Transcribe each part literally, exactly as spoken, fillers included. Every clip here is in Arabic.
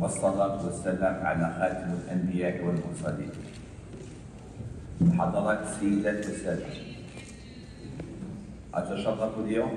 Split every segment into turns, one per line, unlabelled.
والصلاة والسلام على خاتم الأنبياء والمرسلين. حضرات السيدات والسادة، أتشرف اليوم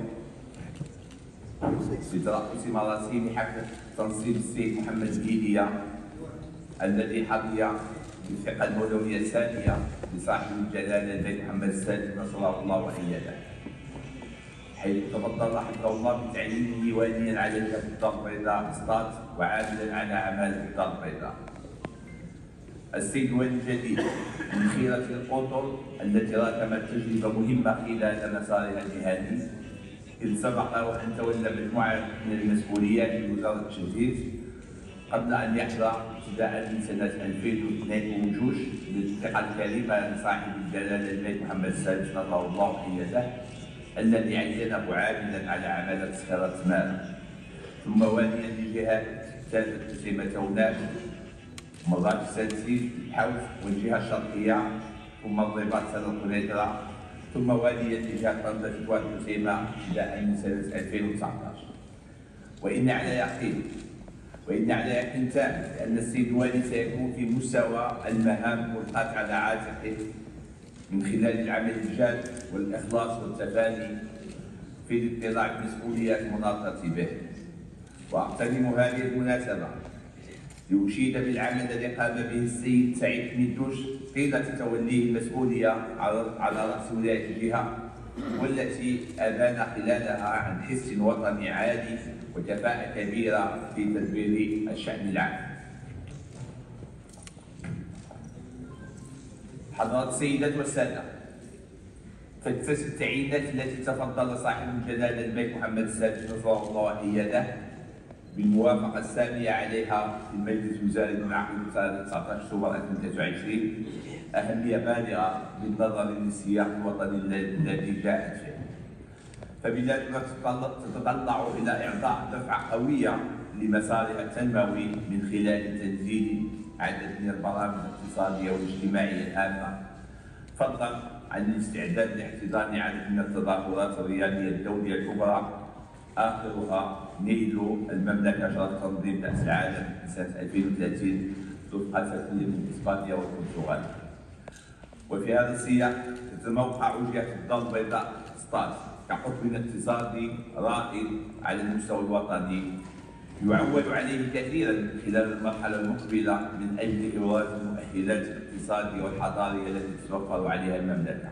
بترأس مراسيم حفل تنصيب السيد محمد الجيدية الذي حظي بالثقة المولوية الثانية لصاحب الجلالة الملك محمد السادس نصره الله وأيده، حيث تفضل حفظه الله بتعيينه ديوانيا على جهة الدار البيضاء اسقاط وعاملا على عمالة الدار البيضاء. السيد الوالي الجديد من خيرة الأطر التي راكمت تجربة مهمة خلال مسارها المهني، إذ سبق وأن تولى مجموعة من المسؤوليات في وزارة التجهيز قبل أن يحظى ابتداء من سنة ألفين واثنين وجوج بالثقة الكريمة لصاحب الجلالة الملك محمد السادس نصره الله وأيده، الذي عينه عاملا على عمالة صخيرة مال، ثم واليا لجهات ثالثة تسليمة وناف ومرات السادسين الحوث والجهة الشرقية ثم الرباط سنة القنيطرة، ثم واليا لجهة طنجة تطوان تسليمة ابتداء من سنة ألفين وتسعة عشر. وإن على يقين وإن على يقين تام بأن السيد الوالي سيكون في مستوى المهام ملقاة على عاتقه من خلال العمل الجاد والإخلاص والتفاني في الاطلاع بمسؤوليات المناطة به. وأغتنم هذه المناسبة لأشيد بالعمل الذي قام به السيد سعيد كميدوش طيلة توليه المسؤولية على رأس ولاية الجهة، والتي أبان خلالها عن حس وطني عالي وكفاءة كبيرة في تدبير الشأن العام. حضرات السيدات والسادة، فتفت التعيينات التي تفضل صاحب الجلالة الملك محمد السادس نصره الله وأيده بالموافقة السامية عليها في المجلس الوزاري المنعقد بتاريخ تسعة عشر أكتوبر ألفين وثلاثة وعشرين أهمية بالغة بالنظر للسياق الوطني الذي جاءت فيه. فبلادنا تتطلع إلى إعطاء دفعة قوية لمسارها التنموي من خلال تنزيل عدد من البرامج الاقتصادية والاجتماعية الهامة، فضلا عن الاستعداد لاحتضان عدد من التظاهرات الرياضية الدولية الكبرى، آخرها نيل المملكة شرف تنظيم كأس العالم سنة ألفين وثلاثين وفق تسليم من إسبانيا والبرتغال. وفي هذا السياق تتموقع جهة الدار البيضاء اسقاط كحكم اقتصادي رائد على المستوى الوطني يعول عليه كثيرا خلال المرحلة المقبلة من أجل إبراز المؤهلات الاقتصادية والحضارية التي تتوفر عليها المملكة.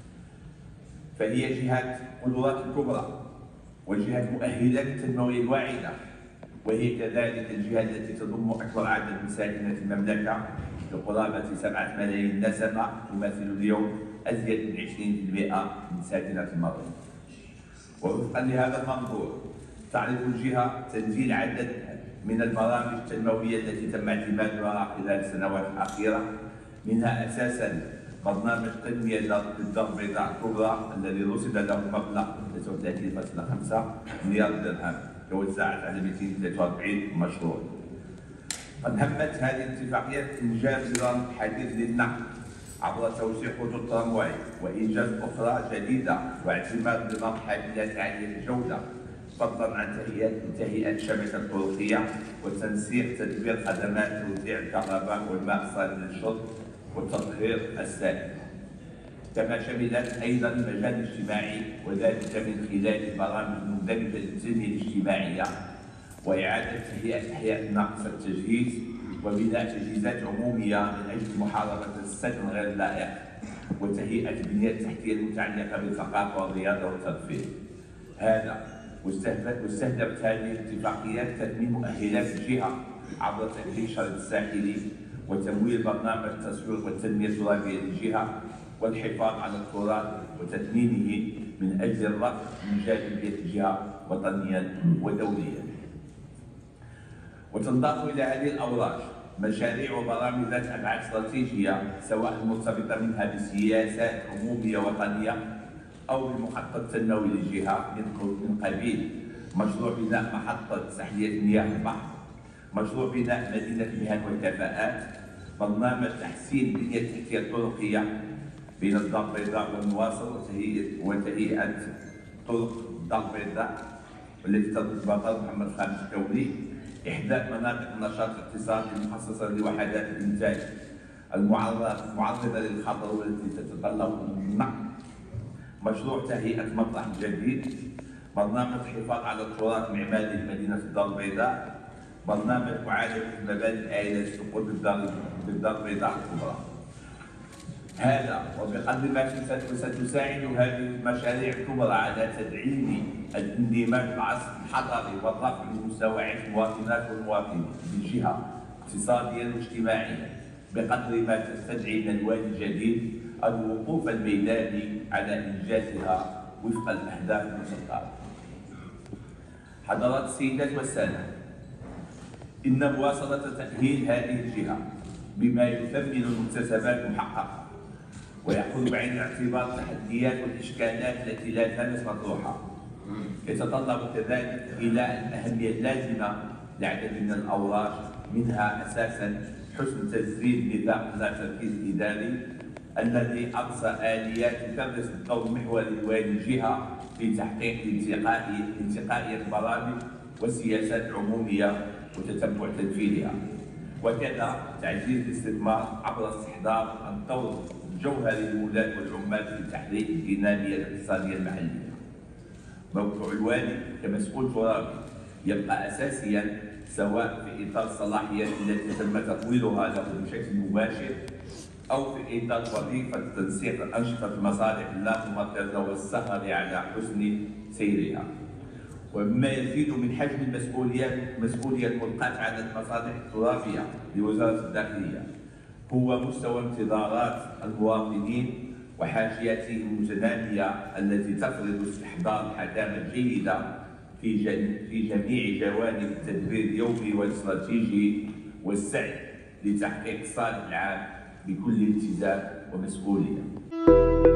فهي جهة قدرات كبرى وجهة مؤهلات تنموية الواعدة، وهي كذلك الجهة التي تضم أكبر عدد من ساكنة المملكة بقرابة سبعة ملايين نسمة، تمثل اليوم أزيد من عشرين بالمئة من ساكنة المغرب. ووفقا لهذا المنظور تعرف الجهة تنزيل عدد من البرامج التنموية التي تم اعتمادها خلال السنوات الأخيرة، منها أساسا برنامج تنمية للدار البيضاء الكبرى الذي رصد له مبلغ ثلاثة وثلاثين فاصلة خمسة مليار درهم توزعت على مئتين وثلاثة وأربعين مشروع. قد همت هذه الاتفاقيات إنجاز نظام حديث للنقل عبر توسيع خطوط الترامواي وإنجاز أخرى جديدة واعتماد نظام حافلات عالية الجودة، فضلا عن تهيئة تهيئة شبكة طرقية وتنسيق تدبير خدمات توزيع الكهرباء والماء الصالح للشرب والتطهير السائل. كما شملت أيضا المجال الاجتماعي، وذلك من خلال البرامج المندمجة للتنمية الاجتماعية وإعادة تهيئة أحياء ناقصة التجهيز وبناء تجهيزات عمومية من أجل محاربة السكن غير اللائق وتهيئة البنية التحتية المتعلقة بالثقافة والرياضة والترفيه. هذا واستهدفت هذه الاتفاقيات تثمين مؤهلات الجهة عبر تأهيل الشريط الساحلي وتمويل برنامج التسويق والتنمية الترابية للجهة والحفاظ على التراث وتثمينه من أجل الرفع من جاذبية الجهة وطنيا ودوليا. وتنضاف إلى هذه الأوراق مشاريع وبرامج ذات أبعاد استراتيجية، سواء المرتبطة منها بسياسات عمومية وطنية أو بالمخطط التنموي للجهة، من قبيل مشروع بناء محطة تحلية مياه البحر، مشروع بناء مدينة المهن والكفاءات، برنامج تحسين البنية التحتية الطرقية بين الدار البيضاء والمواصل وتهيئة طرق الدار البيضاء والتي تربط بمطار محمد الخامس الدولي، إحداث مناطق النشاط الاقتصادي المخصصة لوحدات الإنتاج المعرضة للخطر والتي تتطلب النقل. مشروع تهيئة مطرح جديد. برنامج الحفاظ على التراث المعماري لمدينة الدار البيضاء. برنامج معالجة مباني العائلة السقوط بالدار البيضاء الكبرى. هذا وبقدر ما ستساعد هذه المشاريع الكبرى على تدعيم الاندماج العصر الحضري والرفع من مستوى عيش المواطنات والمواطنين من جهه اقتصاديا واجتماعيا، بقدر ما تستدعي من الوادي الجديد الوقوف الميداني على انجازها وفق الاهداف المسطره. حضرات السيدات والساده، ان مواصله تاهيل هذه الجهه بما يثمن المكتسبات المحققه ويأخذ بعين الاعتبار التحديات والإشكالات التي لا زالت مطروحة، يتطلب كذلك إيلاء الأهمية اللازمة لعدد من الأوراق، منها أساساً حسن تسجيل نظام التركيز الإداري الذي أقصى آليات تكرس الدور المحوري لوالي الجهة في تحقيق انتقائية البرامج والسياسات العمومية وتتبع تنفيذها، وكذا تعزيز الاستثمار عبر استحضار الدور الجوهري للولاة والعمال في تحريك الدينامية الاقتصادية المحلية. موقع الوالي كمسؤول ترابي يبقى أساسيا سواء في إطار الصلاحيات التي تم تطويرها له بشكل مباشر أو في إطار وظيفة تنسيق أنشطة المصالح اللامركزة والسهر على حسن سيرها. ومما يزيد من حجم المسؤوليات المسؤولية الملقاة على المصالح الترابية لوزارة الداخلية هو مستوى انتظارات المواطنين وحاجياتهم المتنامية التي تفرض استحضار الحكامة الجيدة في في جميع جوانب التدبير اليومي والاستراتيجي والسعي لتحقيق الصالح العام بكل التزام ومسؤولية.